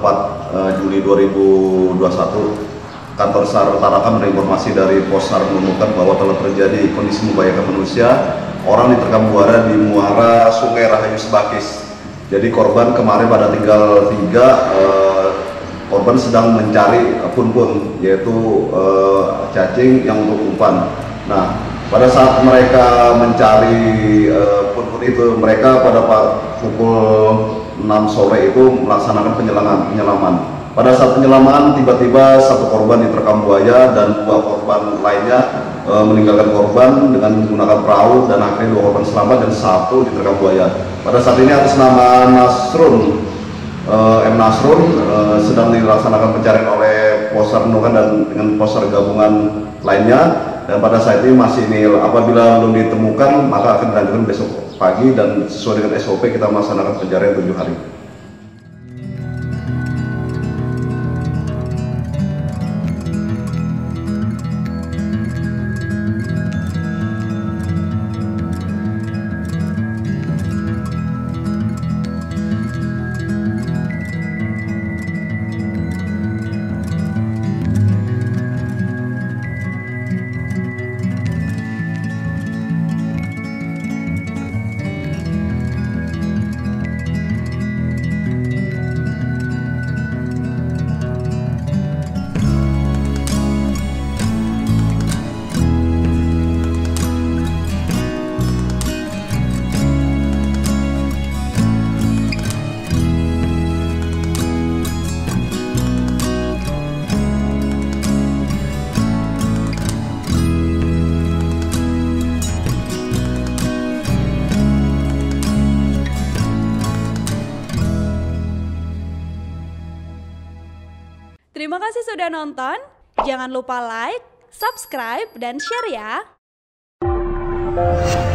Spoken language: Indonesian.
Juli 2021, Kantor SAR Tarakan menerima informasi dari Pos SAR menemukan bahwa telah terjadi kondisi membahayakan manusia. Orang diterkam buaya di muara Sungai Rahayu Sebakis. Jadi korban kemarin pada tinggal 3, korban sedang mencari pun-pun, yaitu cacing yang untuk umpan. Nah, pada saat mereka mencari pun-pun itu, mereka pada pukul 6 sore itu melaksanakan penyelaman. Pada saat penyelaman, tiba-tiba satu korban diterkam buaya dan 2 korban lainnya meninggalkan korban dengan menggunakan perahu, dan akhirnya 2 korban selamat dan 1 diterkam buaya. Pada saat ini atas nama Nasrun M. Nasrun sedang dilaksanakan pencarian oleh Posar Nunukan dan dengan Posar gabungan lainnya. Dan pada saat ini masih nihil. Apabila belum ditemukan, maka akan dilanjutkan besok pagi dan sesuai dengan SOP kita melaksanakan pencarian 7 hari. Terima kasih sudah nonton. Jangan lupa like, subscribe, dan share ya.